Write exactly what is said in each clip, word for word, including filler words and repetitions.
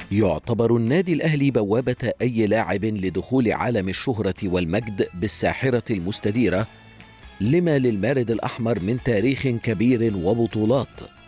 يعتبر النادي الأهلي بوابة أي لاعب لدخول عالم الشهرة والمجد بالساحرة المستديرة لما للمارد الأحمر من تاريخ كبير وبطولات.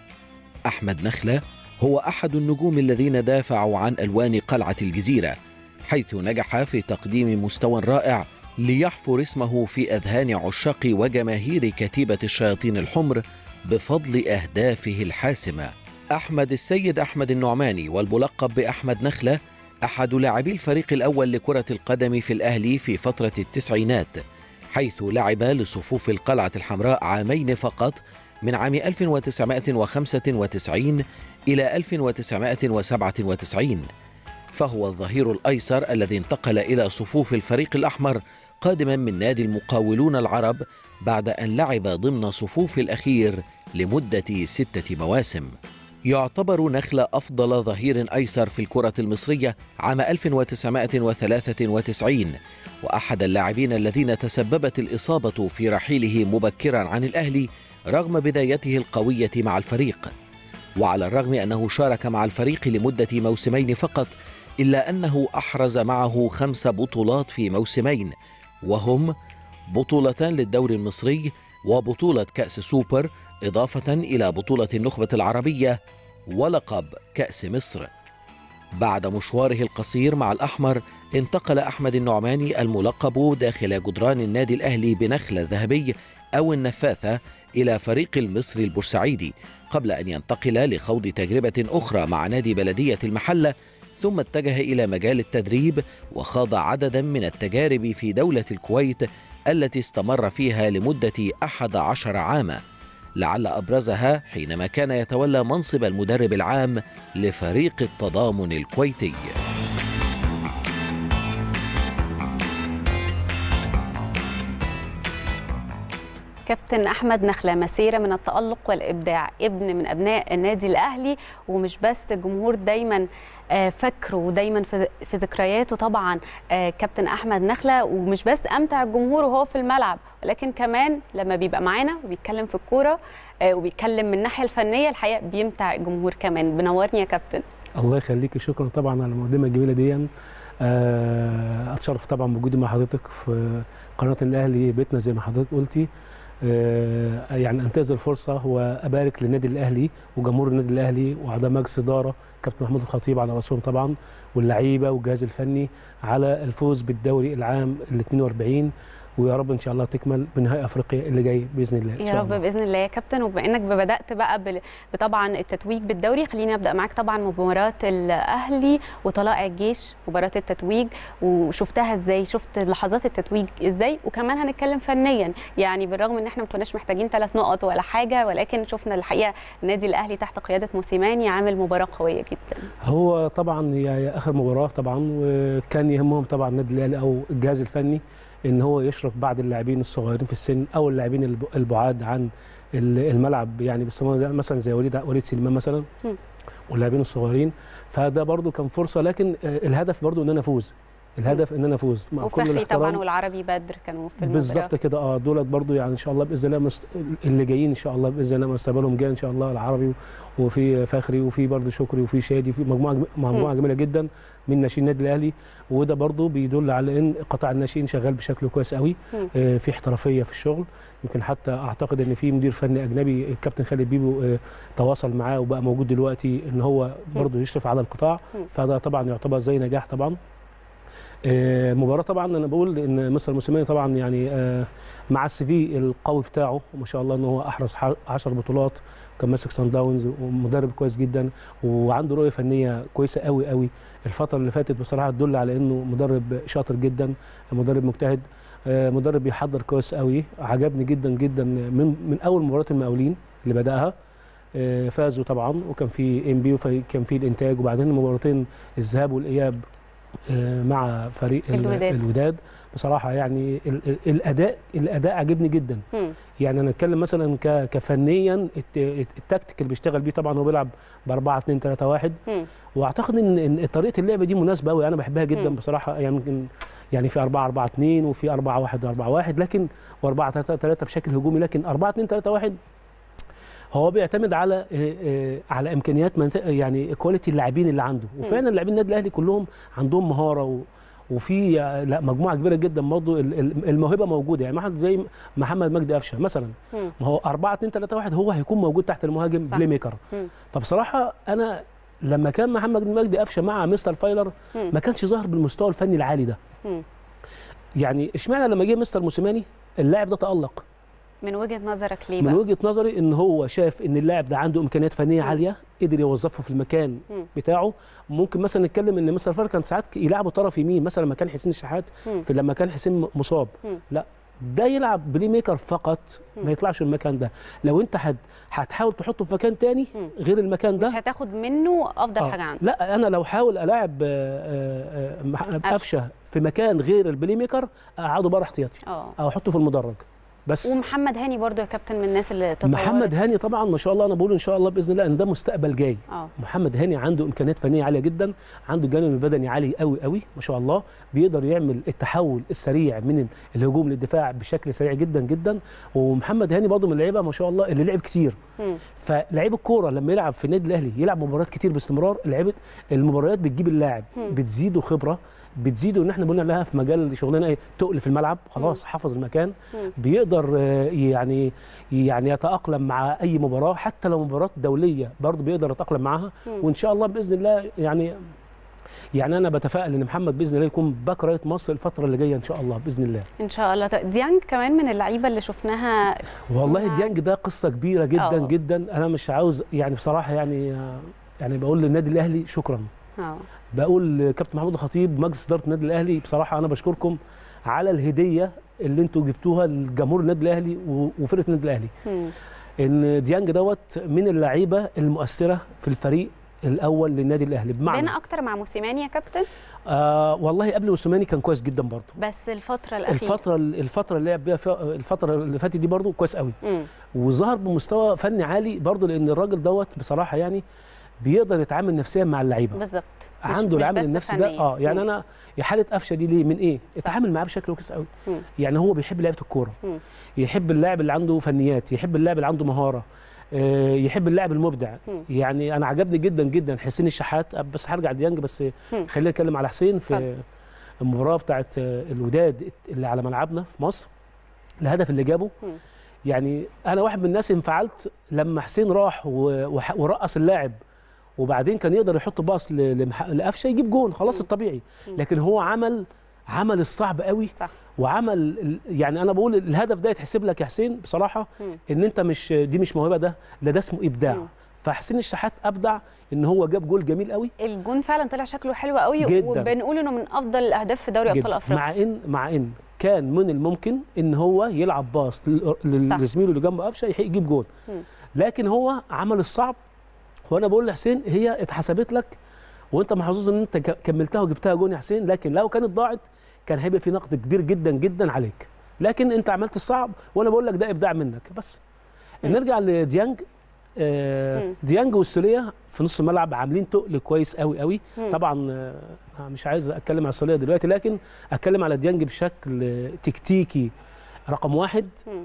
أحمد نخلة هو أحد النجوم الذين دافعوا عن ألوان قلعة الجزيرة، حيث نجح في تقديم مستوى رائع ليحفر اسمه في أذهان عشاق وجماهير كتيبة الشياطين الحمر بفضل أهدافه الحاسمة. أحمد السيد أحمد النعماني والملقب بأحمد نخلة أحد لاعبي الفريق الأول لكرة القدم في الأهلي في فترة التسعينات، حيث لعب لصفوف القلعة الحمراء عامين فقط من عام ألف وتسعمائة وخمسة وتسعين إلى ألف وتسعمائة وسبعة وتسعين، فهو الظهير الأيسر الذي انتقل إلى صفوف الفريق الأحمر قادما من نادي المقاولون العرب بعد أن لعب ضمن صفوف الأخير لمدة ستة مواسم. يعتبر نخلة أفضل ظهير أيسر في الكرة المصرية عام ألف وتسعمائة وثلاثة وتسعين، وأحد اللاعبين الذين تسببت الإصابة في رحيله مبكرا عن الأهلي رغم بدايته القوية مع الفريق. وعلى الرغم أنه شارك مع الفريق لمدة موسمين فقط، إلا أنه أحرز معه خمس بطولات في موسمين، وهم بطولتان للدوري المصري وبطولة كأس سوبر، إضافة إلى بطولة النخبة العربية ولقب كأس مصر. بعد مشواره القصير مع الأحمر انتقل أحمد النعماني الملقب داخل جدران النادي الأهلي بنخلة الذهبي أو النفاثة إلى فريق المصري البورسعيدي، قبل أن ينتقل لخوض تجربة أخرى مع نادي بلدية المحلة، ثم اتجه إلى مجال التدريب وخاض عددا من التجارب في دولة الكويت التي استمر فيها لمدة أحد عشر عاما، لعل أبرزها حينما كان يتولى منصب المدرب العام لفريق التضامن الكويتي. كابتن أحمد نخلة مسيرة من التألق والإبداع، ابن من أبناء النادي الأهلي، ومش بس الجمهور دايما فاكره ودايما في ذكرياته طبعا كابتن أحمد نخلة، ومش بس أمتع الجمهور وهو في الملعب، ولكن كمان لما بيبقى معانا وبيتكلم في الكورة وبيتكلم من الناحية الفنية الحقيقة بيمتع الجمهور كمان. بنورني يا كابتن. الله يخليكي، شكرا طبعا على المقدمة الجميلة دي. أتشرف طبعا بوجودي مع حضرتك في قناة الأهلي بيتنا زي ما حضرتك قلتي. يعني انتهز الفرصه وابارك للنادي الاهلي وجمهور النادي الاهلي واعضاء مجلس اداره كابتن محمود الخطيب على راسهم طبعا، واللعيبه والجهاز الفني على الفوز بالدوري العام ال اثنين وأربعين، ويا رب ان شاء الله تكمل بنهائي افريقيا اللي جاي باذن الله. يا رب باذن الله يا كابتن. وبما انك بدات بقى بطبعا التتويج بالدوري، خليني ابدا معاك طبعا مباراه الاهلي وطلائع الجيش، مباراه التتويج، وشفتها ازاي؟ شفت لحظات التتويج ازاي؟ وكمان هنتكلم فنيا، يعني بالرغم ان احنا ما كناش محتاجين ثلاث نقط ولا حاجه، ولكن شفنا الحقيقه النادي الاهلي تحت قياده موسيماني عامل مباراه قويه جدا. هو طبعا هي اخر مباراه طبعا، وكان يهمهم طبعا النادي الاهلي او الجهاز الفني ان هو يشرف بعض اللاعبين الصغيرين في السن او اللاعبين البعاد عن الملعب، يعني باستمرار مثلا زي وليد وليد سليمان مثلا واللاعبين الصغيرين، فده برضو كان فرصه، لكن الهدف برضو ان انا افوز، الهدف ان انا افوز مع كل الاحترام. طبعا والعربي بدر كانوا في المباراه بالظبط كده. اه دولت برضو يعني ان شاء الله باذن الله مست... اللي جايين ان شاء الله باذن الله مستقبلهم جاي ان شاء الله، العربي وفي فخري وفي برضو شكري وفي شادي، في مجموعه مجموعه جميله جدا من ناشئين النادي الاهلي، وده برضو بيدل على ان قطاع الناشئين شغال بشكل كويس قوي، آه في احترافيه في الشغل. يمكن حتى اعتقد ان في مدير فني اجنبي الكابتن خالد بيبو آه تواصل معاه وبقى موجود دلوقتي ان هو برضو يشرف على القطاع، فده طبعا يعتبر زي نجاح طبعا. المباراه طبعا انا بقول ان مستر موسيماني طبعا يعني مع السي في القوي بتاعه ما شاء الله ان هو احرز عشر بطولات، كان ماسك سان داونز ومدرب كويس جدا وعنده رؤيه فنيه كويسه قوي قوي. الفتره اللي فاتت بصراحه تدل على انه مدرب شاطر جدا، مدرب مجتهد، مدرب بيحضر كويس قوي. عجبني جدا جدا من من اول مباراه المقاولين اللي بداها، فازوا طبعا وكان في ام بي وكان في الانتاج، وبعدين المباراتين الذهاب والاياب مع فريق الوداد. الوداد بصراحه يعني الاداء الاداء عجبني جدا. م. يعني انا اتكلم مثلا كفنيا التكتيك اللي بيشتغل بيه، طبعا هو بيلعب ب أربعة اثنين ثلاثة واحد، واعتقد ان طريقه اللعبه دي مناسبه قوي، انا بحبها جدا م. بصراحه. يعني يمكن يعني في أربعة أربعة اثنين وفي أربعة واحد أربعة واحد، لكن و4 ثلاثة ثلاثة بشكل هجومي، لكن أربعة اثنين ثلاثة واحد هو بيعتمد على على امكانيات يعني كواليتي اللاعبين اللي عنده، وفعلا لاعبين النادي الاهلي كلهم عندهم مهاره و وفي لا مجموعه كبيره جدا برضه الموهبه موجوده. يعني واحد زي محمد مجدي قفشه مثلا، ما هو أربعة اتنين تلاتة واحد هو هيكون موجود تحت المهاجم بلاي ميكر. فبصراحه انا لما كان محمد مجدي قفشه مع مستر فايلر ما كانش ظاهر بالمستوى الفني العالي ده. يعني اشمعنى لما جه مستر موسيماني اللاعب ده تألق؟ من وجهه نظرك ليه بقى؟ من وجهه نظري ان هو شاف ان اللاعب ده عنده امكانيات فنيه عاليه، قدر يوظفه في المكان م. بتاعه. ممكن مثلا نتكلم ان مستر فايلر كان ساعات يلعبه طرف يمين مثلا لما كان حسين الشحات، في لما كان حسين مصاب، م. لا ده يلعب بلاي ميكر فقط، م. ما يطلعش المكان ده. لو انت حد هتحاول تحطه في مكان تاني م. غير المكان ده مش هتاخد منه افضل آه. حاجه عنده. لا انا لو حاول الاعب قفشه في مكان غير البلاي ميكر اقعده بره احتياطي او احطه في المدرج بس. ومحمد هاني برضو يا كابتن من الناس اللي تطورت. محمد هاني طبعا ما شاء الله، انا بقول ان شاء الله باذن الله ان ده مستقبل جاي. أوه. محمد هاني عنده امكانيات فنيه عاليه جدا، عنده الجانب البدني عالي قوي قوي ما شاء الله، بيقدر يعمل التحول السريع من الهجوم للدفاع بشكل سريع جدا جدا. ومحمد هاني برضو من اللعيبه ما شاء الله اللي لعب كتير. م. فلاعيب الكوره لما يلعب في النادي الاهلي يلعب مباريات كتير باستمرار، لعيبه المباريات بتجيب اللاعب، بتزيده خبره، بتزيده ان احنا بنقول عليها في مجال شغلنا ايه، تقل في الملعب، خلاص حافظ المكان، بيقدر يعني يعني يتاقلم مع اي مباراه، حتى لو مباراه دوليه برضه بيقدر يتاقلم معاها. وان شاء الله باذن الله يعني يعني انا بتفائل ان محمد باذن الله يكون باك رايت مصر الفتره اللي جايه ان شاء الله باذن الله. ان شاء الله. ديانج كمان من اللعيبه اللي شفناها. والله ديانج ده قصه كبيره جدا أوه. جدا. انا مش عاوز يعني بصراحه يعني يعني بقول للنادي الاهلي شكرا. اه بقول كابتن محمود الخطيب مجلس اداره النادي الاهلي بصراحه انا بشكركم على الهديه اللي انتوا جبتوها لجمهور النادي الاهلي وفرقه النادي الاهلي. م. ان ديانج دوت من اللعيبه المؤثره في الفريق الاول للنادي الاهلي. بمعنى بين اكتر مع موسيماني يا كابتن؟ آه والله قبل موسيماني كان كويس جدا برضه، بس الفتره الاخيره الفتره الفتره اللي لعب بيها الفتره اللي فاتت دي برضه كويس قوي، م. وظهر بمستوى فني عالي برضه، لان الراجل دوت بصراحه يعني بيقدر يتعامل نفسيا مع اللعيبه بالظبط، عنده العامل النفسي ده. اه يعني م. انا يا حاله قفشه دي ليه من ايه؟ اتعامل معاه بشكل كويس قوي. يعني هو بيحب لعيبه الكوره، يحب اللاعب اللي عنده فنيات، يحب اللاعب اللي عنده مهاره، آه يحب اللاعب المبدع. م. يعني انا عجبني جدا جدا حسين الشحات، بس هرجع ديانج بس خلينا نتكلم على حسين في فضل. المباراه بتاعه الوداد اللي على ملعبنا في مصر، الهدف اللي جابه م. يعني انا واحد من الناس انفعلت لما حسين راح ورقص اللاعب، وبعدين كان يقدر يحط باص لقفشه يجيب جون خلاص الطبيعي، لكن هو عمل عمل الصعب قوي صح. وعمل يعني انا بقول الهدف ده يتحسب لك يا حسين بصراحه، ان انت مش دي مش موهبه، ده لا ده اسمه ابداع. فحسين الشحات ابدع ان هو جاب جول جميل قوي، الجون فعلا طلع شكله حلو قوي، وبنقول انه من افضل الاهداف في دوري ابطال افريقيا. مع ان مع ان كان من الممكن ان هو يلعب باص لزميله اللي جنب قفشه يجيب جول، لكن هو عمل الصعب. وانا بقول لحسين هي اتحسبت لك وانت محظوظ ان انت كملتها وجبتها جون يا حسين، لكن لو كانت ضاعت كان هيبقى في نقد كبير جدا جدا عليك، لكن انت عملت الصعب وانا بقول لك ده ابداع منك. بس نرجع لديانج. آه ديانج والسوليه في نص الملعب عاملين تقل كويس قوي قوي. طبعا آه مش عايز اتكلم على السوليه دلوقتي، لكن اتكلم على ديانج بشكل تكتيكي رقم واحد.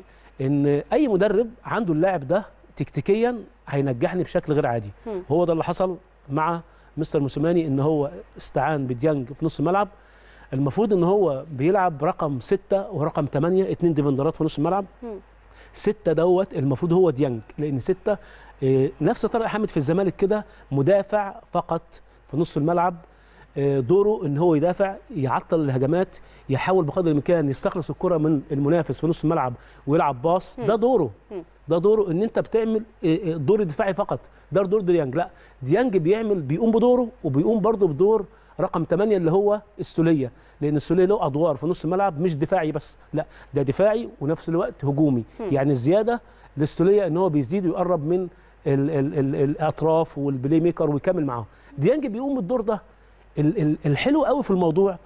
ان اي مدرب عنده اللاعب ده تكتيكيا هينجحني بشكل غير عادي. م. هو ده اللي حصل مع مستر موسيماني، ان هو استعان بديانج في نص الملعب. المفروض ان هو بيلعب رقم ستة ورقم ثمانية، اثنين ديفندرات في نص الملعب. م. ستة دوت المفروض هو ديانج، لان ستة اه نفس طارق حامد في الزمالك كده، مدافع فقط في نص الملعب، اه دوره ان هو يدافع، يعطل الهجمات، يحاول بقدر الامكان يستخلص الكره من المنافس في نص الملعب ويلعب باص. ده دوره م. ده دوره ان انت بتعمل دور دفاعي فقط، ده دور ديانج. لا ديانج بيعمل بيقوم بدوره وبيقوم برضه بدور رقم ثمانية اللي هو السوليه، لان السوليه له ادوار في نص الملعب مش دفاعي بس، لا ده دفاعي ونفس الوقت هجومي. م. يعني الزياده للسوليه ان هو بيزيد ويقرب من ال ال ال الاطراف والبلاي ميكر ويكمل معاهم. ديانج بيقوم بالدور ده. ال ال الحلو قوي في الموضوع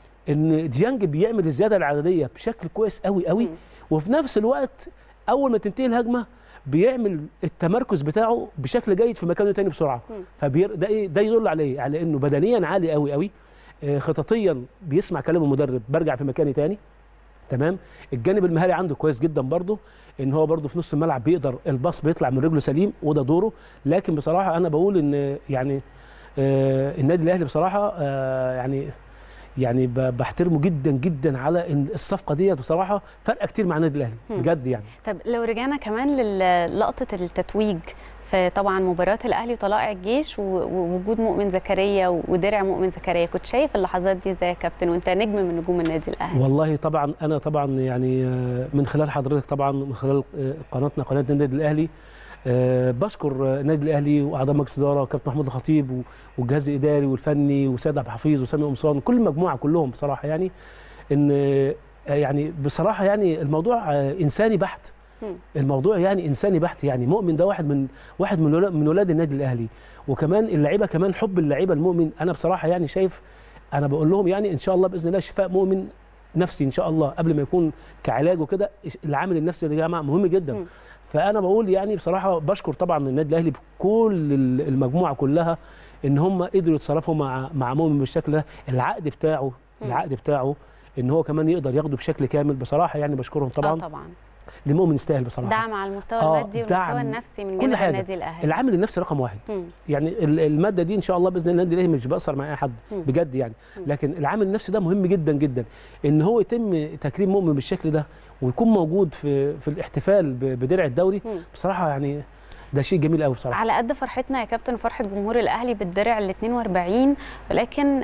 ان ديانج بيعمل الزياده العدديه بشكل كويس قوي قوي، م. وفي نفس الوقت اول ما تنتهي الهجمه بيعمل التمركز بتاعه بشكل جيد في مكانه تاني بسرعه. فبير ده ايه ده يدل عليه على انه بدنيا عالي قوي قوي، آه خططيا بيسمع كلام المدرب برجع في مكاني تاني، تمام. الجانب المهاري عنده كويس جدا برضه، ان هو برضه في نص الملعب بيقدر الباص بيطلع من رجله سليم وده دوره. لكن بصراحه انا بقول ان يعني آه النادي الاهلي بصراحه آه يعني يعني بحترمه جدا جدا على ان الصفقه ديت بصراحه فرقه كتير مع النادي الاهلي بجد يعني. طب لو رجعنا كمان للقطه التتويج في طبعا مباراه الاهلي وطلائع الجيش ووجود مؤمن زكريا ودرع مؤمن زكريا، كنت شايف اللحظات دي ازاي يا كابتن وانت نجم من نجوم النادي الاهلي؟ والله طبعا انا طبعا يعني من خلال حضرتك طبعا من خلال قناتنا قناه النادي الاهلي أه بشكر النادي الاهلي واعضاء مجلس الاداره وكابتن محمود الخطيب والجهاز الاداري والفني وسيد عبد الحفيظ وسامي قمصان كل المجموعه كلهم بصراحه يعني ان يعني بصراحه يعني الموضوع انساني بحت. الموضوع يعني انساني بحت يعني. مؤمن ده واحد من واحد من من ولاد النادي الاهلي، وكمان اللعيبه كمان حب اللعيبه المؤمن. انا بصراحه يعني شايف انا بقول لهم يعني ان شاء الله باذن الله شفاء مؤمن نفسي ان شاء الله قبل ما يكون كعلاج وكده. العامل النفسي ده يا جماعه مهم جدا. م. فانا بقول يعني بصراحه بشكر طبعا النادي الاهلي بكل المجموعه كلها ان هم قدروا يتصرفوا مع مع مؤمن بالشكل ده. العقد بتاعه العقد بتاعه ان هو كمان يقدر ياخده بشكل كامل بصراحه يعني بشكرهم طبعا. اه طبعا لمؤمن يستاهل بصراحه. دعم على المستوى آه المادي والمستوى النفسي من جانب النادي الاهلي. العامل النفسي رقم واحد. م. يعني الماده دي ان شاء الله باذن الله النادي الاهلي مش بيأثر مع اي حد م. بجد يعني. م. لكن العامل النفسي ده مهم جدا جدا ان هو يتم تكريم مؤمن بالشكل ده ويكون موجود في في الاحتفال بدرع الدوري. م. بصراحه يعني ده شيء جميل قوي بصراحه. على قد فرحتنا يا كابتن فرحه جمهور الاهلي بالدرع ال اتنين واربعين، ولكن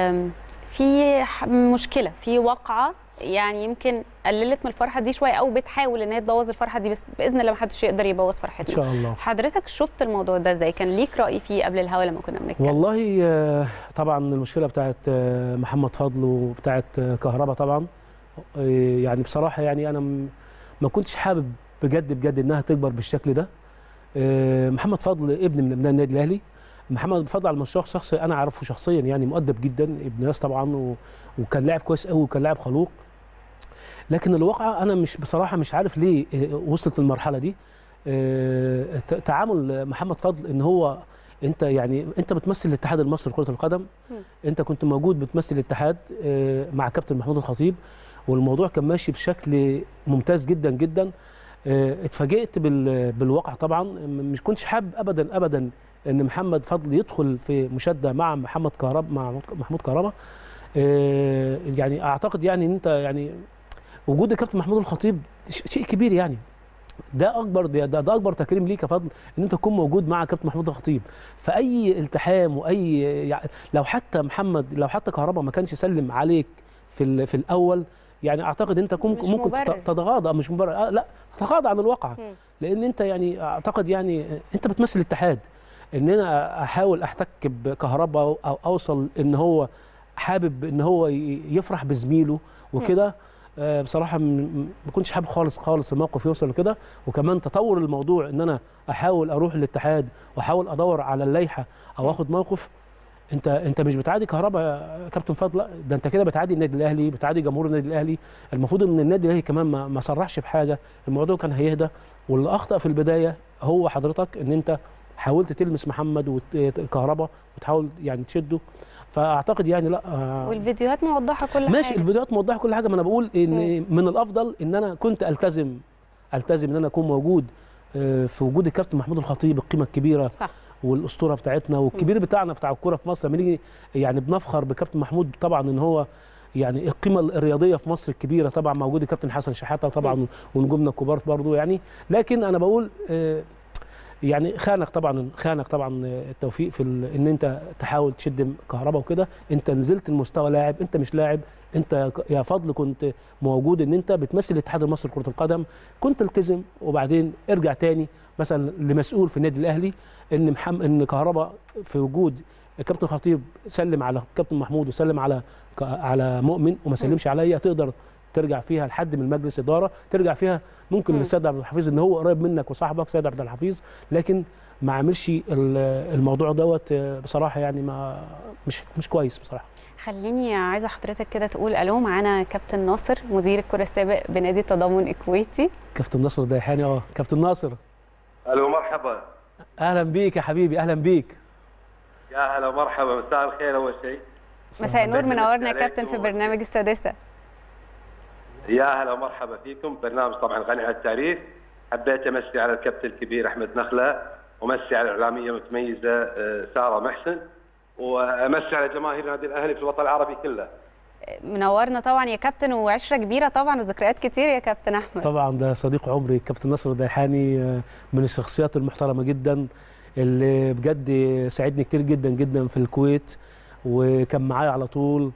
في مشكله في واقعه يعني يمكن قللت من الفرحه دي شويه او بتحاول ان هي تبوظ الفرحه دي، بس باذن الله ما حدش يقدر يبوظ فرحتنا ان شاء الله. حضرتك شفت الموضوع ده ازاي؟ كان ليك راي فيه قبل الهوا لما كنا بنتكلم؟ والله طبعا المشكله بتاعت محمد فضل وبتاعت كهربا طبعا يعني بصراحه يعني انا ما كنتش حابب بجد بجد انها تكبر بالشكل ده. محمد فضل ابن من ابناء النادي الاهلي. محمد فضل على المستوى الشخصي انا اعرفه شخصيا يعني مؤدب جدا ابن ناس طبعا وكان لاعب كويس قوي وكان لاعب خلوق. لكن الواقعه انا مش بصراحه مش عارف ليه وصلت للمرحله دي. تعامل محمد فضل ان هو انت يعني انت بتمثل الاتحاد المصري لكره القدم. انت كنت موجود بتمثل الاتحاد مع كابتن محمود الخطيب والموضوع كان ماشي بشكل ممتاز جدا جدا. اتفاجئت بالواقع طبعا. مش كنتش حابب ابدا ابدا ان محمد فضل يدخل في مشاده مع محمد كهربا مع محمود كهربا. يعني اعتقد يعني ان انت يعني وجود الكابتن محمود الخطيب شيء كبير يعني. ده اكبر ده, ده اكبر تكريم ليك يا فضل ان انت تكون موجود مع كابتن محمود الخطيب. فاي التحام واي يعني لو حتى محمد لو حتى كهربا ما كانش سلم عليك في في الاول يعني اعتقد انت ممكن ممكن تتغاضى مش مبرر آه لا تتغاضى عن الواقع. م. لان انت يعني اعتقد يعني انت بتمثل الاتحاد. ان انا احاول احتك بكهربا او اوصل ان هو حابب ان هو يفرح بزميله وكده. آه بصراحه ما كنتش حابب خالص خالص الموقف يوصل لكده. وكمان تطور الموضوع ان انا احاول اروح للاتحاد واحاول ادور على اللائحه او اخد موقف. انت انت مش بتعادي كهربا يا كابتن فضل، لا ده انت كده بتعادي النادي الاهلي بتعادي جمهور النادي الاهلي. المفروض ان النادي الاهلي كمان ما, ما صرحش بحاجه. الموضوع كان هيهدى. واللي اخطا في البدايه هو حضرتك ان انت حاولت تلمس محمد وكهربا وتحاول يعني تشده. فاعتقد يعني لا والفيديوهات موضحه كل حاجه. ماشي الفيديوهات موضحه كل حاجه. ما انا بقول ان م. من الافضل ان انا كنت التزم التزم ان انا اكون موجود في وجود الكابتن محمود الخطيب القيمه الكبيره. صح. والاسطوره بتاعتنا والكبير بتاعنا بتاع الكوره في مصر. لما نيجي يعني بنفخر بكابتن محمود طبعا ان هو يعني القيمه الرياضيه في مصر الكبيره طبعا موجود الكابتن حسن شحاته طبعا ونجومنا الكبار برضه يعني. لكن انا بقول يعني خانك طبعا خانك طبعا التوفيق في ان انت تحاول تشد كهربا وكده. انت نزلت المستوى لاعب انت مش لاعب. انت يا فضل كنت موجود ان انت بتمثل الاتحاد المصري لكره القدم. كنت التزم وبعدين ارجع تاني مثلا لمسؤول في النادي الاهلي ان محمد ان كهربا في وجود الكابتن خطيب سلم على كابتن محمود وسلم على على مؤمن وما سلمش عليا. تقدر ترجع فيها لحد من مجلس اداره ترجع فيها ممكن للسيد عبد الحفيظ ان هو قريب منك وصاحبك سيد عبد الحفيظ. لكن ما عملش الموضوع دوت بصراحه يعني ما مش مش كويس بصراحه. خليني عايزه حضرتك كده تقول الو. معانا كابتن ناصر مدير الكره السابق بنادي التضامن الكويتي. كابتن ناصر ديحاني. اه كابتن ناصر الو مرحبا. اهلا بيك يا حبيبي اهلا بيك. يا هلا مرحبا مساء الخير. اول شيء مساء النور منورنا يا كابتن في برنامج السادسه. يا هلا ومرحبا فيكم. برنامج طبعا غني عن التعريف. حبيت امسي على الكابتن الكبير احمد نخله، وامسي على الاعلاميه المتميزه ساره محسن، وامسي على جماهير النادي الاهلي في الوطن العربي كله. منورنا طبعا يا كابتن، وعشره كبيره طبعا وذكريات كتير يا كابتن احمد. طبعا ده صديق عمري الكابتن ناصر الديحاني، من الشخصيات المحترمه جدا اللي بجد ساعدني كتير جدا جدا في الكويت، وكان معايا على طول،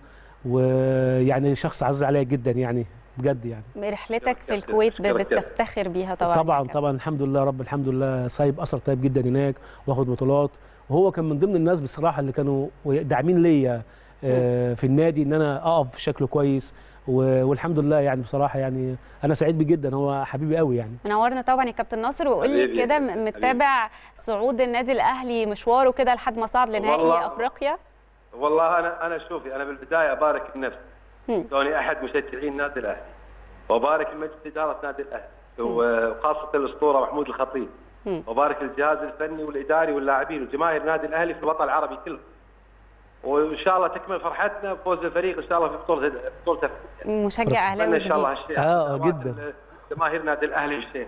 ويعني شخص عزيز عليا جدا يعني بجد. يعني رحلتك في الكويت بتفتخر بيها طبعا. طبعا طبعا الحمد لله رب الحمد لله، سايب اثر طيب جدا هناك واخد بطولات، وهو كان من ضمن الناس بصراحه اللي كانوا داعمين ليا في النادي ان انا اقف بشكل كويس، والحمد لله يعني بصراحه يعني انا سعيد بيه جدا، هو حبيبي قوي يعني. منورنا طبعا يا كابتن ناصر. وقول لي كده، متابع صعود النادي الاهلي مشواره كده لحد ما صعد لنهائي افريقيا؟ والله انا انا شوفي، انا بالبدايه ابارك لنفسي كوني احد مشجعين النادي الاهلي، وبارك لمجلس اداره نادي الاهلي وخاصه الاسطوره محمود الخطيب، وبارك للجهاز الفني والاداري واللاعبين وجماهير نادي الاهلي في الوطن العربي كله. وان شاء الله تكمل فرحتنا بفوز الفريق ان شاء الله في بطوله بطوله مشجع اهلاوي ان شاء الله هالشيء اه جدا جماهير نادي الاهلي والشيء.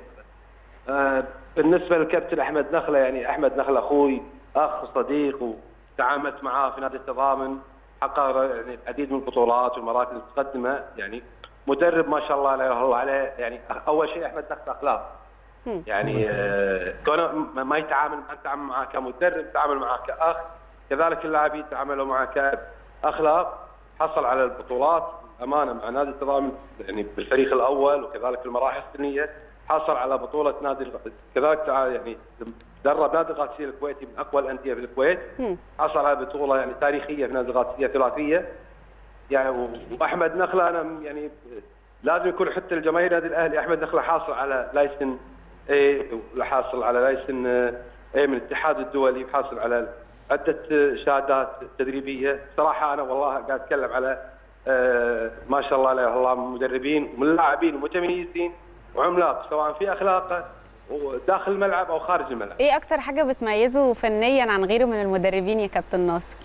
آه بالنسبه للكابتن احمد نخله، يعني احمد نخله اخوي اخ وصديق، وتعاملت معاه في نادي التضامن، حقق يعني العديد من البطولات والمراكز المتقدمه. يعني مدرب ما شاء الله لا اله الا الله عليه. يعني اول شيء احمد نخله اخلاق، يعني آه كونه ما يتعامل ما يتعامل معاه كمدرب، يتعامل معاه كاخ، كذلك اللاعبين تعاملوا معه كاخلاق. حصل على البطولات امانه مع نادي التضامن يعني بالفريق الاول، وكذلك في المراحل السنيه حصل على بطوله نادي، كذلك يعني درب نادي القادسيه الكويتي من اقوى الانديه في الكويت، حصل على بطوله يعني تاريخيه في نادي القادسيه ثلاثيه. يعني واحمد نخله انا يعني لازم يكون حتى الجماهير نادي الاهلي، احمد نخله حاصل على لايسن اي، وحاصل على لايسن اي من الاتحاد الدولي، وحاصل على عدة شهادات تدريبية. صراحة أنا والله قاعد أتكلم على آه ما شاء الله لا الله مدربين ومن لاعبين متميزين وعملاق، سواء في أخلاقه وداخل الملعب أو خارج الملعب. إيه أكتر حاجة بتميزه فنيا عن غيره من المدربين يا كابتن ناصر؟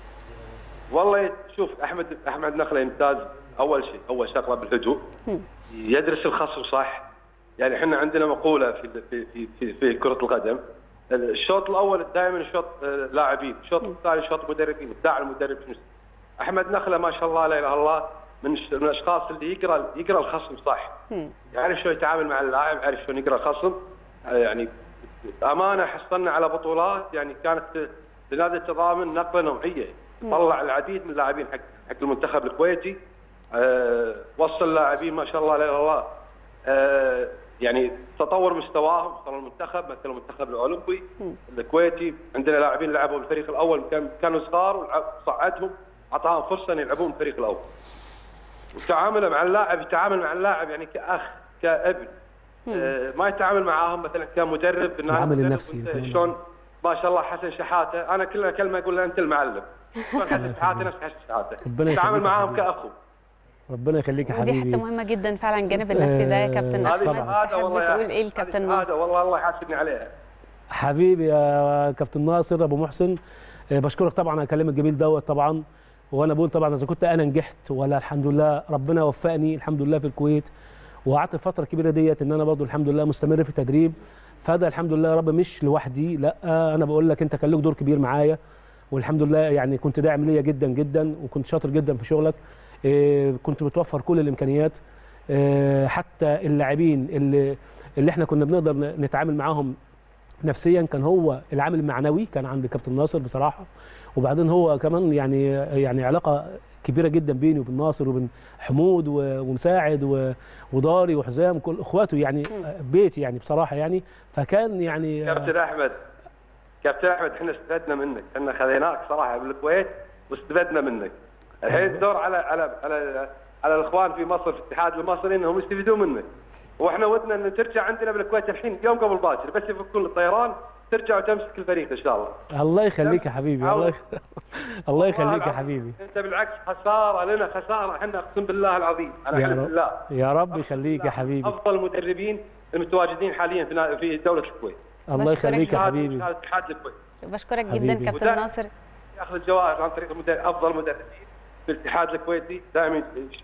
والله شوف، أحمد أحمد نخله يمتاز أول شيء، أول شغلة بالهدوء، يدرس الخصم صح. يعني إحنا عندنا مقولة في في في في, في كرة القدم، الشوط الاول دائما شوط لاعبين، الشوط الثاني شوط مدربين، ابداع المدرب في نفسه. احمد نخله ما شاء الله لا اله الا الله من الاشخاص اللي يقرا يقرا الخصم صح، يعرف شلون يتعامل مع اللاعب، يعرف شلون يقرا الخصم. يعني امانه حصلنا على بطولات يعني كانت لنادي التضامن نقله نوعيه، طلع العديد من اللاعبين حق حق المنتخب الكويتي، أه وصل لاعبين ما شاء الله لا اله الا الله أه يعني تطور مستواهم، وصلوا المنتخب، مثل المنتخب الاولمبي الكويتي. عندنا لاعبين لعبوا بالفريق الاول كانوا صغار، وصعدهم اعطاهم فرصه ان يلعبون بالفريق الاول. وتعامله مع اللاعب يتعامل مع اللاعب يعني كاخ كابن، آه ما يتعامل معاهم مثلا كمدرب. العامل النفسي شلون ما شاء الله حسن شحاته، انا كل كلمه اقول له انت المعلم، شلون حسن شحاته نفس حسن شحاته، يتعامل معاهم كاخو. ربنا يخليك يا حبيبي. ودي حته مهمه جدا فعلا، الجانب النفسي ده يا كابتن احمد. تحب تقول ايه الكابتن ناصر؟ هذا والله الله يحاسبني عليها. حبيبي يا كابتن ناصر ابو محسن، بشكرك طبعا على كلامك الجميل دوت طبعا. وانا بقول طبعا اذا كنت انا نجحت ولا الحمد لله ربنا وفقني الحمد لله في الكويت، وقعدت الفتره الكبيره ديت ان انا برضو الحمد لله مستمر في التدريب، فده الحمد لله يا رب مش لوحدي، لا انا بقول لك انت كان لك دور كبير معايا، والحمد لله يعني كنت داعم ليا جدا جدا، وكنت شاطر جدا في شغلك، كنت بتوفر كل الامكانيات، حتى اللاعبين اللي اللي احنا كنا بنقدر نتعامل معاهم نفسيا كان هو العامل المعنوي كان عند كابتن ناصر بصراحه. وبعدين هو كمان يعني يعني علاقه كبيره جدا بيني وبين ناصر وبين حمود ومساعد وداري وحزام كل اخواته، يعني بيتي يعني بصراحه يعني. فكان يعني كابتن احمد كابتن احمد احنا استفدنا منك، احنا خذيناك صراحه بالكويت واستفدنا منك. الحين الدور على على على على الاخوان في مصر في الاتحاد المصري انهم يستفيدون منك، واحنا ودنا ان ترجع عندنا بالكويت الحين يوم قبل باكر، بس يفكون الطيران ترجع وتمسك الفريق ان شاء الله. الله يخليك يا حبيبي، الله يخ... الله يخليك يا حبيبي. انت بالعكس خساره لنا، خساره احنا اقسم بالله العظيم، انا يا رب بالله. يا رب يخليك يا حبيبي. افضل المدربين المتواجدين حاليا في في دوله الكويت. الله يخليك يا حبيبي. الاتحاد الكويت. بشكرك جدا كابتن ناصر. ياخذ الجوائز عن طريق المدرب، افضل مدربين في الاتحاد الكويتي دائما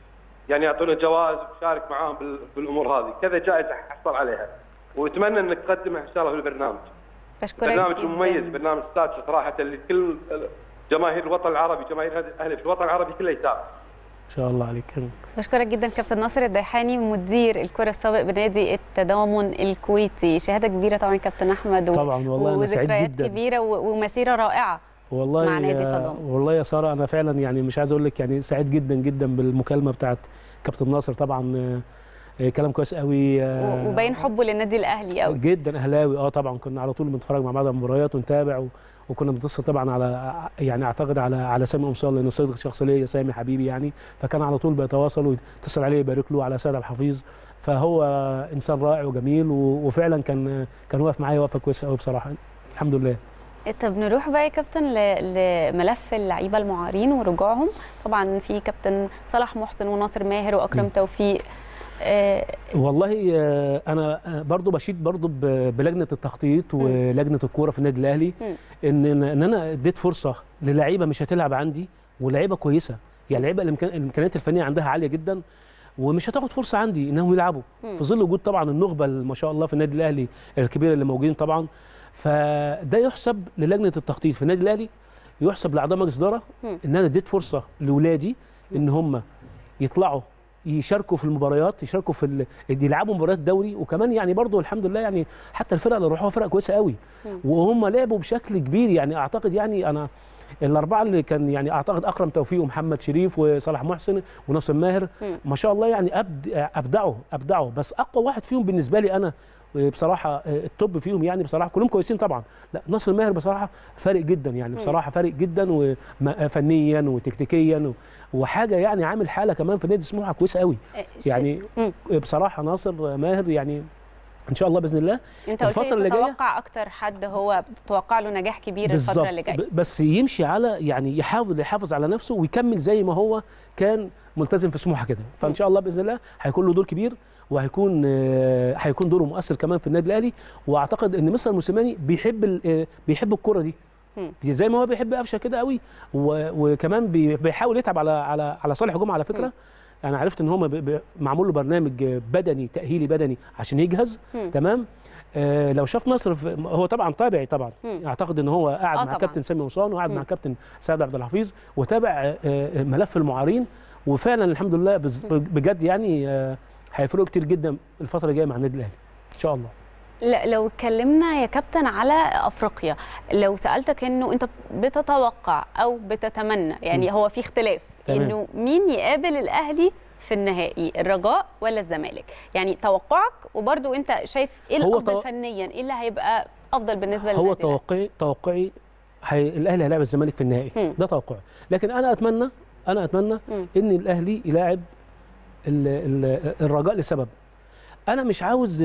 يعني يعطونا جوائز وشارك معاهم بالامور هذه، كذا جائزه حصل عليها، واتمنى انك تقدمها ان شاء الله في البرنامج. بشكرك برنامج جداً. مميز، برنامج سادس صراحه لكل جماهير الوطن العربي، جماهير اهلي في الوطن العربي كله يتابع. ان شاء الله عليك. بشكرك جدا كابتن ناصر الديحاني مدير الكره السابق بنادي التضامن الكويتي. شهاده كبيره طبعا كابتن احمد و... طبعا والله انا سعيد وذكريات جدا كبيره و... ومسيره رائعه والله مع نادي التضامن. والله يا ساره انا فعلا يعني مش عايز اقول لك يعني سعيد جدا جدا بالمكالمه بتاعت كابتن ناصر. طبعا كلام كويس قوي وباين حبه للنادي الاهلي قوي جدا. اهلاوي اه طبعا، كنا على طول بنتفرج مع بعض على المباريات ونتابع و... وكنا بنتصل طبعا على يعني اعتقد على على سامي قمصان، لان صديق شخص ليا سامي حبيبي يعني، فكان على طول بيتواصل ويتصل عليه يبارك له، على سيد عبد الحفيظ. فهو انسان رائع وجميل وفعلا كان كان واقف معايا وقفه كويسه قوي بصراحه، الحمد لله. طب نروح بقى يا كابتن لملف اللعيبه المعارين ورجوعهم. طبعا في كابتن صلاح محسن وناصر ماهر واكرم م. توفيق. آه والله آه انا برضو بشيد برضو بلجنه التخطيط ولجنه الكوره في النادي الاهلي ان ان انا اديت فرصه للعيبه مش هتلعب عندي، ولاعيبه كويسه يعني لعيبه الامكانيات الفنيه عندها عاليه جدا، ومش هتاخد فرصه عندي انهم يلعبوا م. في ظل وجود طبعا النخبه ما شاء الله في النادي الاهلي الكبيره اللي موجودين طبعا. فده يحسب للجنه التخطيط في النادي الاهلي، يحسب لاعضاء مجلس اداره ان انا اديت فرصه لاولادي ان هم يطلعوا يشاركوا في المباريات، يشاركوا في ال... يلعبوا مباريات دوري، وكمان يعني برضو الحمد لله يعني حتى الفرق اللي راحوها فرق كويسه قوي وهم لعبوا بشكل كبير. يعني اعتقد يعني انا الاربعه اللي كان يعني اعتقد اكرم توفيق ومحمد شريف وصلاح محسن وناصر ماهر ما شاء الله يعني أبد... ابدعوا ابدعوا بس اقوى واحد فيهم بالنسبه لي انا بصراحه التوب فيهم يعني بصراحه كلهم كويسين طبعا، لا ناصر ماهر بصراحه فارق جدا يعني بصراحه فارق جدا وفنيا وتكتيكيا وحاجه يعني عامل حاله كمان في نادي سموحه كويسه قوي يعني بصراحه. ناصر ماهر يعني ان شاء الله باذن الله انت الفتره اللي جايه تتوقع اكتر حد هو تتوقع له نجاح كبير الفتره اللي جايه، بس يمشي على يعني يحاول يحافظ على نفسه ويكمل زي ما هو كان ملتزم في سموحه كده، فان شاء الله باذن الله هيكون له دور كبير وهيكون هيكون دوره مؤثر كمان في النادي الاهلي. واعتقد ان مستر موسيماني بيحب بيحب الكره دي زي ما هو بيحب قفشه كده قوي، وكمان بيحاول يتعب على على على صالح جمعه على فكره. انا عرفت ان هو معمول له برنامج بدني تاهيلي بدني عشان يجهز م. تمام. آه لو شاف نصر هو طبعا تابعي طبعا م. اعتقد ان هو قاعد آه مع كابتن سامي قمصان وقاعد مع كابتن سيد عبد الحفيظ وتابع آه ملف المعارين، وفعلا الحمد لله بجد يعني آه هيفرقوا كتير جدا الفتره الجايه مع النادي الاهلي ان شاء الله. لا لو اتكلمنا يا كابتن على افريقيا، لو سالتك انه انت بتتوقع او بتتمنى يعني م. هو في اختلاف تمام. انه مين يقابل الاهلي في النهائي، الرجاء ولا الزمالك؟ يعني توقعك وبرده انت شايف ايه الافضل تو... فنيا، ايه اللي هيبقى افضل بالنسبه للنادي؟ هو توقعي توقعي هي... الاهلي هيلاعب الزمالك في النهائي م. ده توقعي، لكن انا اتمنى انا اتمنى م. ان الاهلي يلاعب ال... ال... الرجاء لسبب. انا مش عاوز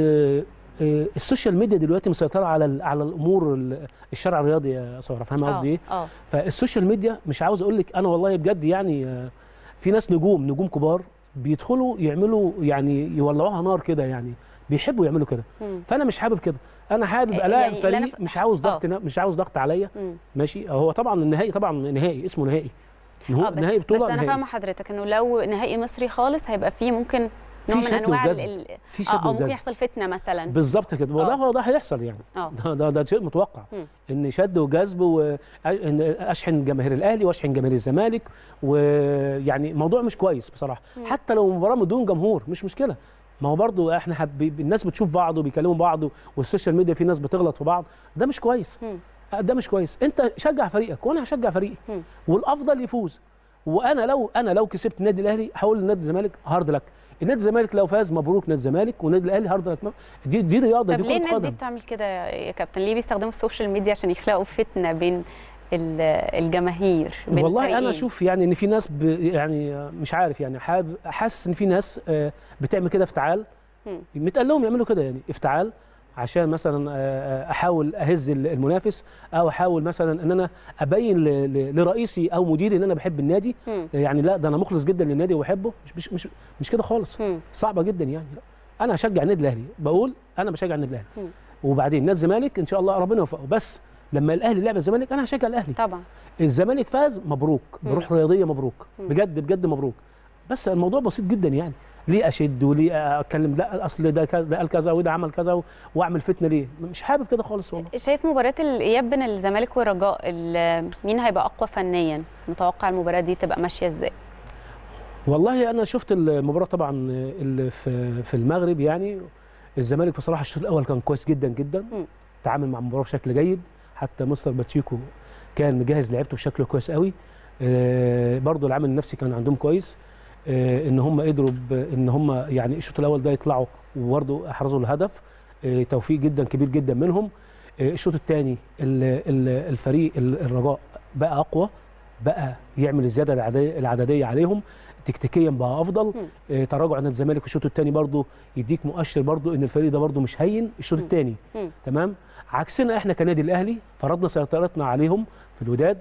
السوشيال ميديا دلوقتي مسيطره على على الامور الشارع الرياضي يا ساره، فاهمه قصدي ايه؟ اه فالسوشيال ميديا مش عاوز اقول لك انا والله بجد يعني في ناس نجوم نجوم كبار بيدخلوا يعملوا يعني يولعوها نار كده، يعني بيحبوا يعملوا كده، فانا مش حابب كده. انا حابب الاعب يعني فريق مش عاوز ضغط مش عاوز ضغط عليا ماشي. هو طبعا النهائي طبعا نهائي اسمه نهائي هو نهائي بطوله. بس انا فاهمه حضرتك انه لو نهائي مصري خالص هيبقى فيه ممكن نوع من انواع ال في شد اه ممكن يحصل فتنه مثلا. بالظبط كده، وده هو ده هيحصل يعني أوه. ده ده, ده شيء متوقع م. ان شد وجذب وان اشحن جماهير الاهلي واشحن جماهير الزمالك، ويعني موضوع مش كويس بصراحه م. حتى لو مباراه بدون جمهور مش مشكله، ما هو برضو احنا حب... الناس بتشوف بعض وبيكلموا بعض والسوشيال ميديا في ناس بتغلط في بعض، ده مش كويس م. ده مش كويس. انت شجع فريقك وانا هشجع فريقي م. والافضل يفوز، وانا لو انا لو كسبت النادي الاهلي هقول لنادي الزمالك هارد لك، النادي الزمالك لو فاز مبروك نادي الزمالك، والنادي الاهلي هارد لك. دي دي رياضه، دي كره قدم. طب ليه الناس دي بتعمل كده يا كابتن؟ ليه بيستخدموا السوشيال ميديا عشان يخلقوا فتنه بين الجماهير بين والله الفريقين؟ انا اشوف يعني ان في ناس يعني مش عارف يعني حابب حاسس ان في ناس بتعمل كده افتعال، متقال لهم يعملوا كده يعني افتعال عشان مثلا احاول اهز المنافس، او احاول مثلا ان انا ابين لرئيسي او مديري ان انا بحب النادي م. يعني لا ده انا مخلص جدا للنادي وبحبه، مش مش مش, مش كده خالص م. صعبه جدا يعني. انا هشجع النادي الاهلي، بقول انا بشجع النادي الاهلي وبعدين نادي الزمالك ان شاء الله ربنا يوفقه، بس لما الاهلي لعب الزمالك انا هشجع الاهلي طبعا. الزمالك فاز مبروك بروح رياضيه مبروك م. بجد بجد مبروك. بس الموضوع بسيط جدا يعني. ليه اشد وليه اتكلم؟ لا اصل ده كذا، ده قال كذا وده عمل كذا واعمل فتنه ليه؟ مش حابب كده خالص والله. شايف مباراه الاياب بين الزمالك والرجاء مين هيبقى اقوى فنيا؟ متوقع المباراه دي تبقى ماشيه ازاي؟ والله انا شفت المباراه طبعا اللي في في المغرب، يعني الزمالك بصراحه الشوط الاول كان كويس جدا جدا، م. تعامل مع المباراه بشكل جيد، حتى مستر باتشيكو كان مجهز لعيبته بشكل كويس قوي. آه برضو العامل النفسي كان عندهم كويس، آه ان هم قدروا ان هم يعني الشوط الاول ده يطلعوا وبرضو احرزوا الهدف. آه توفيق جدا كبير جدا منهم. آه الشوط الثاني الفريق الرجاء بقى اقوى، بقى يعمل الزياده العدديه عليهم، تكتيكيا بقى افضل. آه تراجع عن الزمالك الشوط الثاني برضو يديك مؤشر برضو ان الفريق ده برضو مش هين الشوط الثاني. تمام. عكسنا احنا كنادي الاهلي فرضنا سيطرتنا عليهم في الوداد،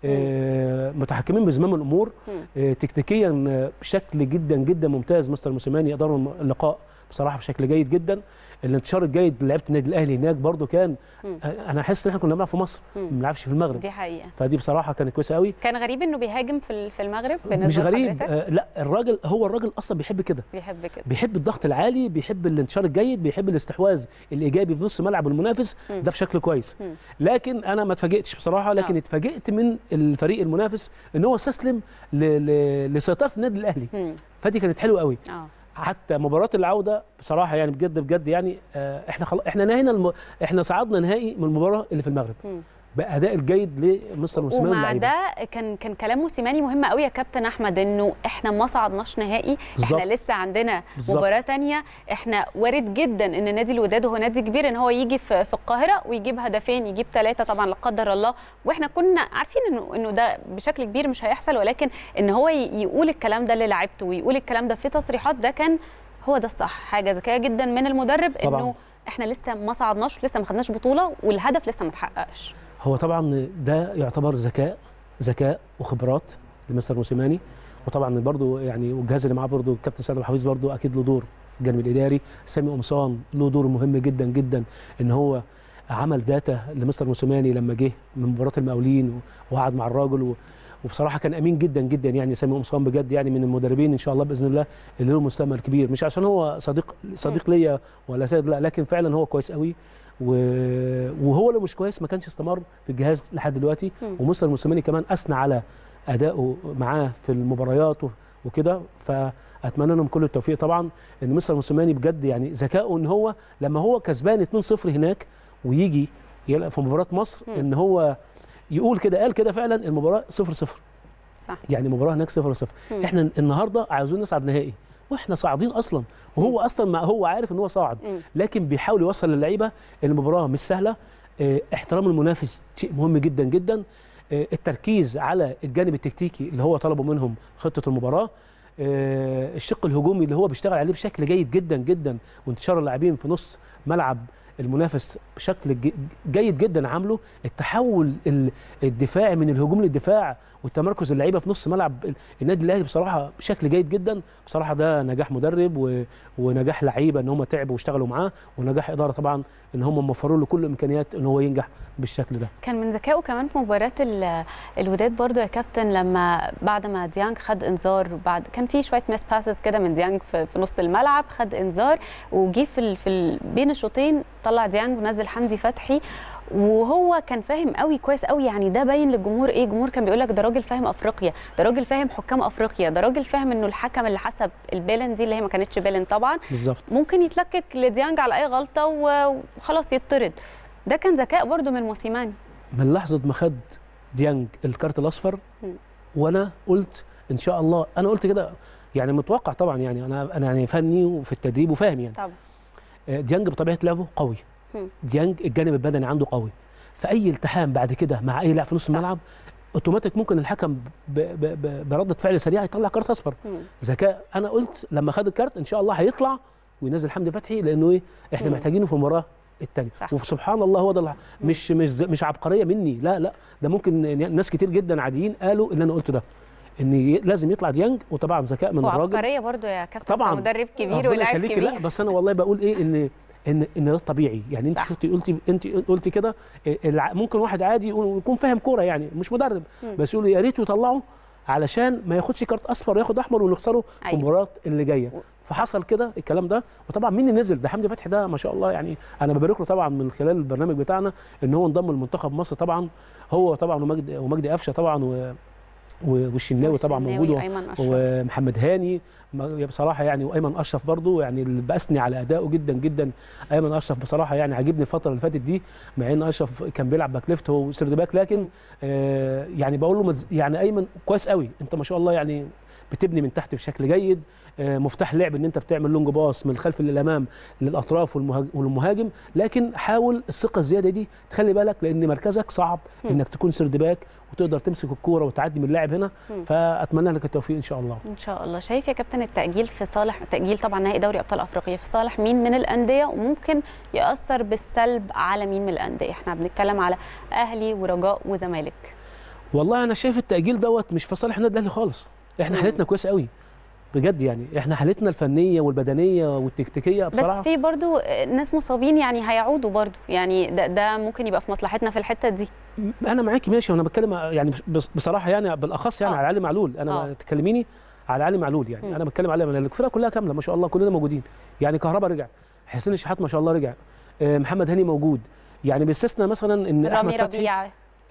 آه متحكمين بزمام الامور، آه تكتيكيا بشكل جدا جدا ممتاز. مستر موسيماني ادار اللقاء بصراحه بشكل جيد جدا. الانتشار الجيد لعيبه النادي الاهلي هناك برضو كان، مم. انا احس ان احنا كنا بنلعب في مصر ما بنلعبش في المغرب. دي حقيقه. فدي بصراحه كانت كويسه قوي. كان غريب انه بيهاجم في في المغرب مش غريب، آه لا الراجل هو الراجل اصلا بيحب كده، بيحب كده، بيحب الضغط العالي، بيحب الانتشار الجيد، بيحب الاستحواذ الايجابي في نص ملعب المنافس، مم. ده بشكل كويس. مم. لكن انا ما اتفاجئتش بصراحه، لكن أوه. اتفاجئت من الفريق المنافس ان هو استسلم لسيطره النادي الاهلي. مم. فدي كانت حلوه قوي. أوه. حتى مباراه العوده بصراحه يعني بجد بجد يعني آه احنا خل... احنا نهينا الم... احنا صعدنا نهائي من المباراه اللي في المغرب م. باداء الجيد لمستر موسيماني. ومع ده كان كان كلام موسيماني مهم قوي يا كابتن احمد، انه احنا ما صعدناش نهائي، بالزبط. احنا لسه عندنا بالزبط. مباراه ثانيه، احنا وارد جدا ان نادي الوداد وهو نادي كبير ان هو يجي في, في القاهره ويجيب هدفين، يجيب ثلاثه طبعا لا قدر الله، واحنا كنا عارفين انه انه ده بشكل كبير مش هيحصل، ولكن ان هو يقول الكلام ده للاعيبته ويقول الكلام ده في تصريحات، ده كان هو ده الصح. حاجه ذكيه جدا من المدرب طبعًا. انه احنا لسه ما صعدناش، لسه ما خدناش بطوله، والهدف لسه ما اتحققش. هو طبعا ده يعتبر ذكاء ذكاء وخبرات لمستر موسيماني، وطبعا برضو يعني والجهاز اللي معاه برضو الكابتن سيد الحفيظ برضو اكيد له دور في الجانب الاداري. سامي قمصان له دور مهم جدا جدا، ان هو عمل داتا لمستر موسيماني لما جه من مباراه المقاولين وقعد مع الراجل و وبصراحه كان امين جدا جدا. يعني سامي قمصان بجد يعني من المدربين ان شاء الله باذن الله اللي له مستقبل كبير، مش عشان هو صديق صديق ليا ولا سيد، لا، لكن فعلا هو كويس قوي، وهو لو مش كويس ما كانش استمر في الجهاز لحد دلوقتي. ومستر موسيماني كمان اثنى على ادائه معاه في المباريات وكده، فاتمنى لهم كل التوفيق طبعا. ان مستر موسيماني بجد يعني ذكائه ان هو لما هو كسبان اتنين صفر هناك ويجي يلعب في مباراه مصر ان هو يقول كده، قال كده فعلا المباراه صفر صفر، صح، يعني المباراه هناك صفر صفر. احنا النهارده عاوزين نصعد نهائي واحنا صاعدين اصلا، وهو اصلا ما هو عارف ان هو صاعد، لكن بيحاول يوصل للعيبه المباراه مش سهله. اه احترام المنافس شيء مهم جدا جدا. اه التركيز على الجانب التكتيكي اللي هو طلبه منهم خطه المباراه. اه الشق الهجومي اللي هو بيشتغل عليه بشكل جيد جدا جدا، وانتشار اللاعبين في نص ملعب المنافس بشكل جيد جدا عامله. التحول الدفاعي من الهجوم للدفاع والتمركز اللعيبه في نص ملعب النادي الاهلي بصراحه بشكل جيد جدا. بصراحه ده نجاح مدرب ونجاح لعيبه ان هم تعبوا واشتغلوا معاه، ونجاح اداره طبعا ان هم موفروا له كل الامكانيات ان هو ينجح بالشكل ده. كان من ذكائه كمان في مباراه الوداد برضو يا كابتن، لما بعد ما ديانج خد انذار، بعد كان في شويه ميس باسز كده من ديانج في, في نص الملعب، خد انذار وجي في ال في ال بين الشوطين طلع ديانج ونزل حمدي فتحي، وهو كان فاهم قوي كويس قوي. يعني ده باين للجمهور ايه، الجمهور كان بيقول لك ده راجل فاهم افريقيا، ده راجل فاهم حكام افريقيا، ده راجل فاهم انه الحكم اللي حسب البيلن دي اللي هي ما كانتش بيلن طبعا بالظبط ممكن يتلكك لديانج على اي غلطه وخلاص يطرد. ده كان ذكاء برضو من موسيماني. من لحظه ما خد ديانج الكارت الاصفر م. وانا قلت ان شاء الله، انا قلت كده يعني متوقع طبعا، يعني انا انا يعني فني وفي التدريب وفاهم يعني طبعا. ديانج بطبيعه لعبه قوي، ديانج الجانب البدني عنده قوي، فاي التحام بعد كده مع اي لاعب في نص الملعب اوتوماتيك ممكن الحكم برده فعل سريعه يطلع كارت اصفر. ذكاء. انا قلت لما خد الكارت ان شاء الله هيطلع وينزل حمدي فتحي، لانه ايه احنا مم. محتاجينه في المباراه الثانيه. وسبحان الله هو ده مش مش مش عبقريه مني، لا لا، ده ممكن ناس كتير جدا عاديين قالوا اللي انا قلته ده، ان لازم يطلع ديانج، وطبعا ذكاء من الراجل. وعبقريه برضو يا كابتن، طبعا مدرب كبير ولاعب كبير. لا بس انا والله بقول ايه ان ان ان ده الطبيعي. يعني انت شفتي قلتي انت قلتي كده، ممكن واحد عادي يكون فاهم كوره يعني مش مدرب، م. بس يقول يا ريت يطلعوا علشان ما ياخدش كارت اصفر وياخد احمر ونخسره في أيوة. المباراه اللي جايه. فحصل كده الكلام ده. وطبعا مين اللي نزل؟ ده حمدي فتحي، ده ما شاء الله يعني انا ببارك له طبعا من خلال البرنامج بتاعنا ان هو انضم لمنتخب مصر طبعا، هو طبعا ومجدي ومجدي قفشه طبعا و والشناوي طبعا موجود ومحمد هاني بصراحه يعني، وايمن اشرف برضو يعني اللي بأثني على ادائه جدا جدا. ايمن اشرف بصراحه يعني عاجبني الفتره اللي فاتت دي، مع ان اشرف كان بيلعب باك ليفت هو سيرد باك، لكن آه يعني بقول له يعني ايمن كويس قوي، انت ما شاء الله يعني بتبني من تحت بشكل جيد، آه مفتاح لعب ان انت بتعمل لونج باص من الخلف للامام للاطراف والمهاجم، لكن حاول الثقه الزياده دي تخلي بالك لان مركزك صعب م. انك تكون سيرد باك وتقدر تمسك الكوره وتعدي من اللاعب هنا م. فاتمنى لك التوفيق ان شاء الله. ان شاء الله. شايف يا كابتن التاجيل في صالح تاجيل طبعا نهائي دوري ابطال افريقيا في صالح مين من الانديه وممكن ياثر بالسلب على مين من الانديه؟ احنا بنتكلم على اهلي ورجاء وزمالك. والله انا شايف التاجيل دوت مش في صالح النادي الاهلي خالص، احنا حالتنا كويسه قوي بجد يعني، احنا حالتنا الفنيه والبدنيه والتكتيكيه بصراحه. بس في برضو ناس مصابين يعني هيعودوا برضو، يعني ده, ده ممكن يبقى في مصلحتنا في الحته دي. انا معاكي ماشي، وانا بتكلم يعني بصراحه يعني بالاخص يعني أوه. على علي معلول، انا أوه. تكلميني على علي معلول يعني م. انا بتكلم عليه، الفرقه كلها كامله ما شاء الله، كلنا موجودين يعني، كهربا رجع، حسين الشحات ما شاء الله رجع، محمد هاني موجود، يعني باستثناء مثلا ان احمد فتحي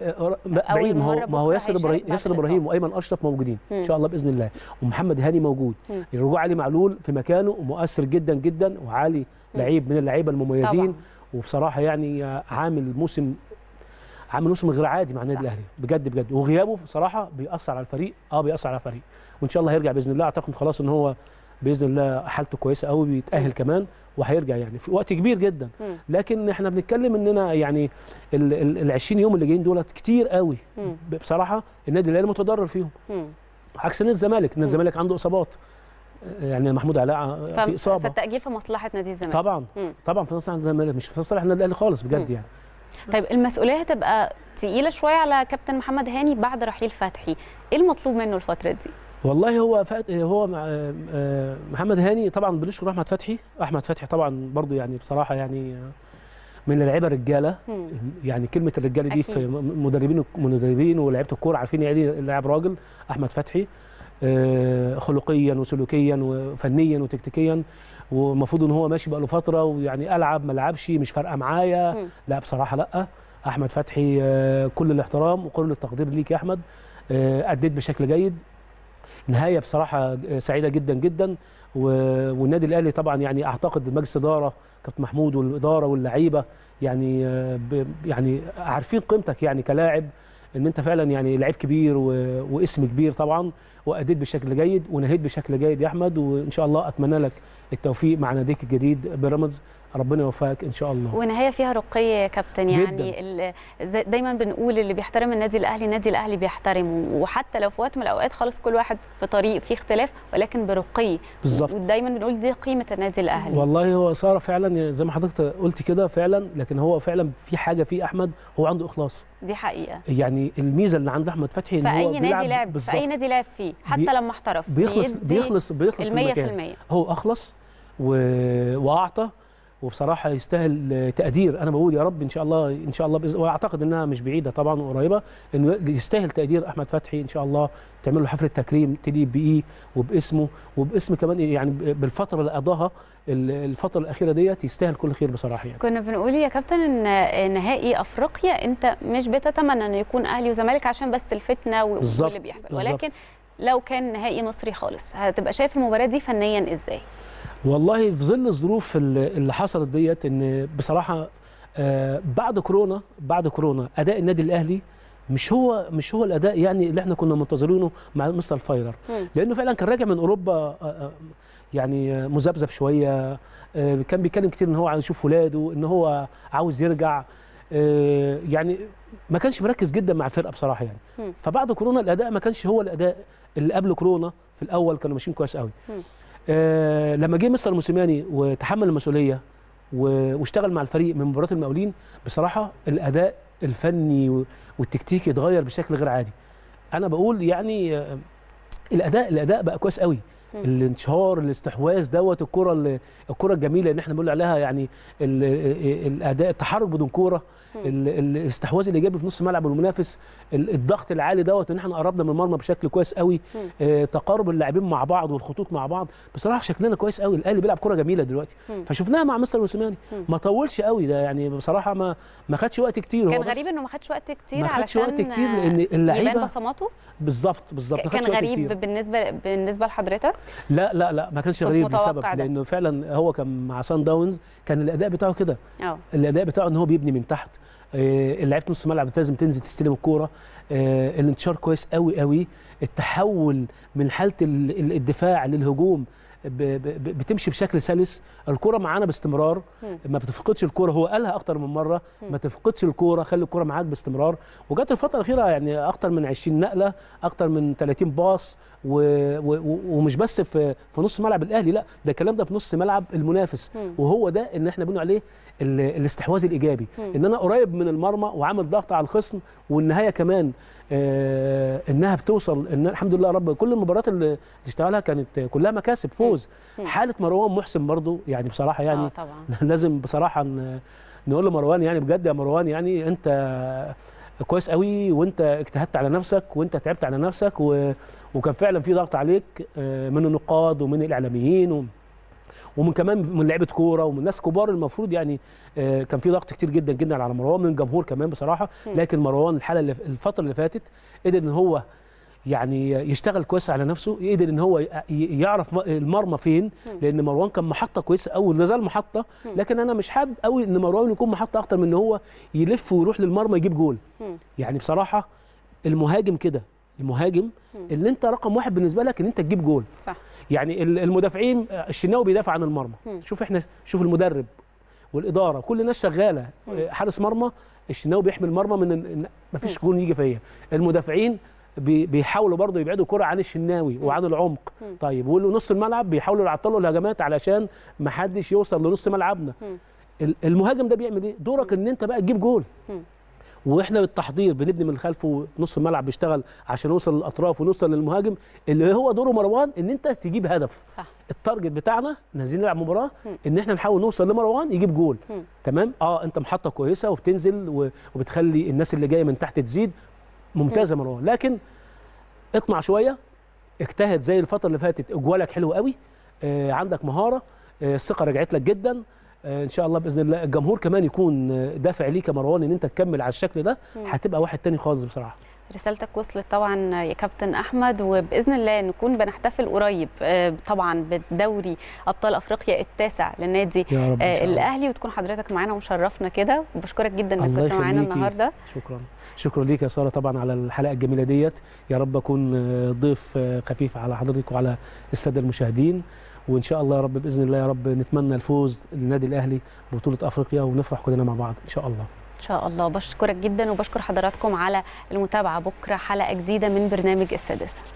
بعيد، ما هو ما هو ياسر ابراهيم ياسر ابراهيم وايمن اشرف موجودين مم. ان شاء الله باذن الله، ومحمد هاني موجود. الرجوع علي معلول في مكانه ومؤثر جدا جدا، وعلي لعيب من اللعيبه المميزين طبعا. وبصراحه يعني عامل موسم عامل موسم غير عادي مع النادي الاهلي بجد بجد، وغيابه بصراحه بيأثر على الفريق، اه بيأثر على الفريق، وان شاء الله هيرجع باذن الله. اعتقد خلاص ان هو باذن الله حالته كويسه قوي، بيتأهل كمان وهيرجع يعني في وقت كبير جدا. م. لكن احنا بنتكلم اننا يعني ال عشرين يوم اللي جايين دولت كتير قوي م. بصراحه النادي الاهلي متضرر فيهم، عكس نادي الزمالك. نادي الزمالك عنده اصابات، يعني محمود علاء في اصابه، فالتأجيل في مصلحه نادي الزمالك طبعا. م. طبعا في مصلحه الزمالك مش في مصلحه النادي الاهلي خالص بجد م. يعني. طيب المسؤوليه هتبقى تقيله شويه على كابتن محمد هاني بعد رحيل فتحي، ايه المطلوب منه الفتره دي؟ والله هو فات هو محمد هاني طبعا بنشكر احمد فتحي، احمد فتحي طبعا برضو يعني بصراحه يعني من اللعيبه الرجاله، يعني كلمه الرجاله دي في مدربين مدربين ولاعيبه الكوره عارفين يعني اللاعب راجل. احمد فتحي خلقيا وسلوكيا وفنيا وتكتيكيا، والمفروض ان هو ماشي بقى له فتره، ويعني العب ما العبش مش فارقه معايا، لا بصراحه لا. احمد فتحي كل الاحترام وكل التقدير ليك يا احمد، اديت بشكل جيد، نهايه بصراحه سعيده جدا جدا. والنادي الاهلي طبعا يعني اعتقد مجلس اداره كابتن محمود والاداره واللعيبه يعني يعني عارفين قيمتك يعني كلاعب، ان انت فعلا يعني لعيب كبير واسم كبير طبعا، واديت بشكل جيد ونهيت بشكل جيد يا احمد، وان شاء الله اتمنى لك التوفيق مع ناديك الجديد بيراميدز، ربنا يوفقك ان شاء الله. ونهايه فيها رقيه يا كابتن، يعني دايما بنقول اللي بيحترم النادي الاهلي النادي الاهلي بيحترمه، وحتى لو في وقت من الاوقات خالص كل واحد في طريق في اختلاف ولكن برقي بالظبط، ودايما بنقول دي قيمه النادي الاهلي. والله هو صار فعلا زي ما حضرتك قلت كده فعلا، لكن هو فعلا في حاجه في احمد، هو عنده اخلاص، دي حقيقه. يعني الميزه اللي عند احمد فتحي ان هو بيلعب نادي لعب في اي نادي لعب فيه حتى بي... لما احترف بيخلص بيخلص بيخلص المية في المية، هو اخلص و... واعطى، وبصراحه يستاهل تقدير. انا بقول يا رب ان شاء الله ان شاء الله بإذن، واعتقد انها مش بعيده طبعا وقريبه، انه يستاهل تقدير احمد فتحي ان شاء الله، تعمل له حفله تكريم تليق بيه وباسمه وباسم كمان يعني بالفتره اللي قضاها الفتره الاخيره ديت، يستاهل كل خير بصراحه يعني. كنا بنقول يا كابتن ان نهائي افريقيا انت مش بتتمنى انه يكون اهلي وزمالك عشان بس الفتنه واللي بيحصل، ولكن لو كان نهائي مصري خالص هتبقى شايف المباراه دي فنيا ازاي؟ والله في ظل الظروف اللي حصلت ديت، ان بصراحه بعد كورونا بعد كورونا اداء النادي الاهلي مش هو مش هو الاداء يعني اللي احنا كنا منتظرينه مع مستر فايلر، لانه فعلا كان راجع من اوروبا يعني مذبذب شويه، كان بيتكلم كتير ان هو عايز يشوف ولاده، ان هو عاوز يرجع، يعني ما كانش مركز جدا مع الفرقه بصراحه يعني. فبعد كورونا الاداء ما كانش هو الاداء اللي قبل كورونا، في الاول كانوا ماشيين كويس قوي. آه لما جه مستر موسيماني وتحمل المسؤوليه واشتغل مع الفريق من مباراه المقاولين، بصراحه الاداء الفني والتكتيكي اتغير بشكل غير عادي. انا بقول يعني آه الاداء الاداء بقى كويس قوي، الانشهار الاستحواذ دوت الكره اللي الكره الجميله اللي احنا بنقول عليها يعني الاداء التحرك بدون كوره، الاستحواذ الايجابي في نص ملعب المنافس، الضغط العالي دوت ان احنا قربنا من المرمى بشكل كويس قوي، اه تقارب اللاعبين مع بعض والخطوط مع بعض. بصراحه شكلنا كويس قوي، الاهلي بيلعب كره جميله دلوقتي فشفناها مع مستر موسيماني ما طولش قوي ده يعني بصراحه ما ما خدش وقت كتير. كان غريب انه ما خدش وقت كتير ما علشان وقت كتير لان اللعيبه يبان بصماته بالظبط بالظبط. كان غريب بالنسبه بالنسبه لحضرتك؟ لا لا لا ما كانش غريب لسبب ده. لانه فعلا هو كان مع سان داونز كان الاداء بتاعه كده، الاداء بتاعه ان هو بيبني من تحت، اللعيبه نص الملعب لازم تنزل تستلم الكوره، الانتشار كويس قوي قوي، التحول من حاله الدفاع للهجوم بتمشي بشكل سلس، الكره معانا باستمرار ما بتفقدش الكره، هو قالها اكتر من مره ما تفقدش الكره، خلي الكره معاك باستمرار. وجت الفتره الاخيره يعني اكتر من عشرين نقله، اكتر من ثلاثين باص و... و... ومش بس في في نص ملعب الاهلي، لا ده الكلام ده في نص ملعب المنافس، وهو ده اللي احنا بنقول عليه ال... الاستحواذ الايجابي، ان انا قريب من المرمى وعامل ضغط على الخصم، والنهايه كمان آه انها بتوصل ان الحمد لله رب كل المباريات اللي اشتغلها كانت كلها مكاسب فوز. حاله مروان محسن برضو يعني بصراحه يعني آه طبعا. لازم بصراحه نقول لمروان يعني بجد يا مروان يعني انت كويس قوي، وانت اجتهدت على نفسك وانت تعبت على نفسك، و... وكان فعلا في ضغط عليك من النقاد ومن الاعلاميين و... ومن كمان من لعيبه كوره ومن ناس كبار المفروض يعني كان في ضغط كتير جدا جدا على مروان من الجمهور كمان بصراحه. لكن مروان الحاله اللي الفتره اللي فاتت قدر ان هو يعني يشتغل كويس على نفسه، يقدر ان هو يعرف المرمى فين، لان مروان كان محطه كويسه قوي لا زال محطه، لكن انا مش حابب قوي ان مروان يكون محطه اكتر من ان هو يلف ويروح للمرمى يجيب جول. يعني بصراحه المهاجم كده، المهاجم اللي انت رقم واحد بالنسبه لك ان انت تجيب جول. صح. يعني المدافعين الشناوي بيدافع عن المرمى، شوف احنا شوف المدرب والاداره كل الناس شغاله، حارس مرمى الشناوي بيحمي المرمى من ما فيش جول يجي فيا، المدافعين بيحاولوا برضه يبعدوا كرة عن الشناوي وعن العمق. طيب ونص الملعب بيحاولوا يعطلوا الهجمات علشان ما حدش يوصل لنص ملعبنا. المهاجم ده بيعمل ايه؟ دورك ان انت بقى تجيب جول. واحنا بالتحضير بنبني من الخلف ونص الملعب بيشتغل عشان نوصل للاطراف ونوصل للمهاجم اللي هو دوره مروان ان انت تجيب هدف. صح. التارجت بتاعنا نازلين نلعب مباراه ان احنا نحاول نوصل لمروان يجيب جول. تمام؟ اه انت محطه كويسه وبتنزل وبتخلي الناس اللي جايه من تحت تزيد، ممتازه مروان، لكن اطمع شويه، اجتهد زي الفتره اللي فاتت، اجوالك حلو قوي، آه عندك مهاره، آه الثقه رجعت لك جدا، آه ان شاء الله باذن الله الجمهور كمان يكون دافع ليك يا مروان ان انت تكمل على الشكل ده، هتبقى واحد تاني خالص بصراحه. رسالتك وصلت طبعا يا كابتن احمد، وباذن الله نكون بنحتفل قريب طبعا بالدوري ابطال افريقيا التاسع للنادي الاهلي، وتكون حضرتك معانا ومشرفنا كده، وبشكرك جدا انك كنت معانا النهارده. شكرا شكرا ليك يا ساره طبعا على الحلقه الجميله ديت، يا رب اكون ضيف خفيف على حضرتك وعلى الساده المشاهدين، وان شاء الله يا رب باذن الله يا رب نتمنى الفوز للنادي الاهلي ببطوله افريقيا ونفرح كلنا مع بعض ان شاء الله. ان شاء الله. بشكرك جدا وبشكر حضراتكم على المتابعه، بكره حلقه جديده من برنامج السادسه.